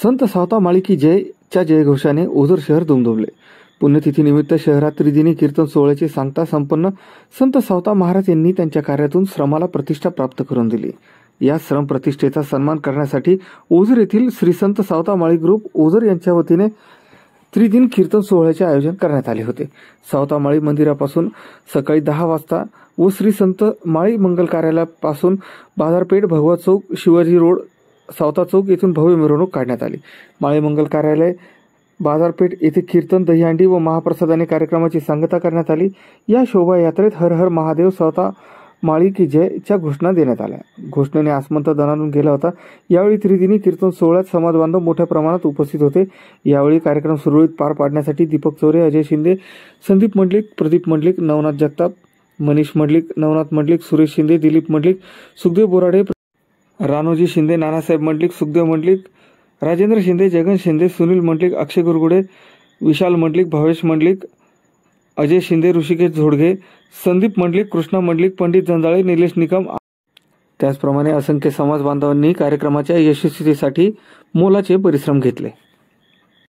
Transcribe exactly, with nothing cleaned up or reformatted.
संत सावता माळी की जयच्या जयघोषाने ओझर शहर दुमदुमले. पुण्यतिथीनिमित्त शहरात त्रिदिनी कीर्तन सोहळ्याची सांगता संपन्न संत सावता महाराज यांनी त्यांच्या कार्यातून श्रमाला प्रतिष्ठा प्राप्त करून दिली. या श्रम प्रतिष्ठेचा सन्मान करण्यासाठी ओझर येथील श्री संत सावता माळी ग्रुप ओझर यांच्या वतीने त्रिदिन कीर्तन सोहळ्याचे आयोजन करण्यात आले होते. सावता माळी मंदिरापासून सकाळी दहा वाजता व श्री संत माळी मंगल कार्यालयापासून बाजारपेठ, भगवा चौक, शिवाजी रोड, सावता चौक येथून भव्य मिरवणूक काढण्यात आली. माळी मंगल कार्यालय, बाजारपेठ येथे कीर्तन, दहीहंडी व महाप्रसादाने कार्यक्रमाची सांगता करण्यात आली. या शोभायात्रेत हर हर महादेव, सावता माळी की जयच्या घोषणा देण्यात आल्या. घोषणेने आसमंत दणाणून गेला होता. यावेळी त्रिदिनी कीर्तन सोहळ्यात समाज बांधव मोठ्या प्रमाणात उपस्थित होते. यावेळी कार्यक्रम सुरळीत पार पाडण्यासाठी दीपक चौरे, अजय शिंदे, संदीप मंडलिक, प्रदीप मंडलिक, नवनाथ जगताप, मनीष मंडलिक, नवनाथ मंडलिक, सुरेश शिंदे, दिलीप मंडलिक, सुखदेव बोराडे, रानोजी शिंदे, नानासाहेब मंडलिक, सुखदेव मंडलिक, राजेंद्र शिंदे, जगन शिंदे, सुनील मंडलिक, अक्षय गुरगुडे, विशाल मंडलिक, भावेश मंडलिक, अजय शिंदे, ऋषिकेश झोडगे, संदीप मंडलिक, कृष्णा मंडलिक, पंडित जंजाळे, निलेश निकम, त्याचप्रमाणे असंख्य समाज बांधवांनी कार्यक्रमाच्या यशस्वीतेसाठी मोलाचे परिश्रम घेतले.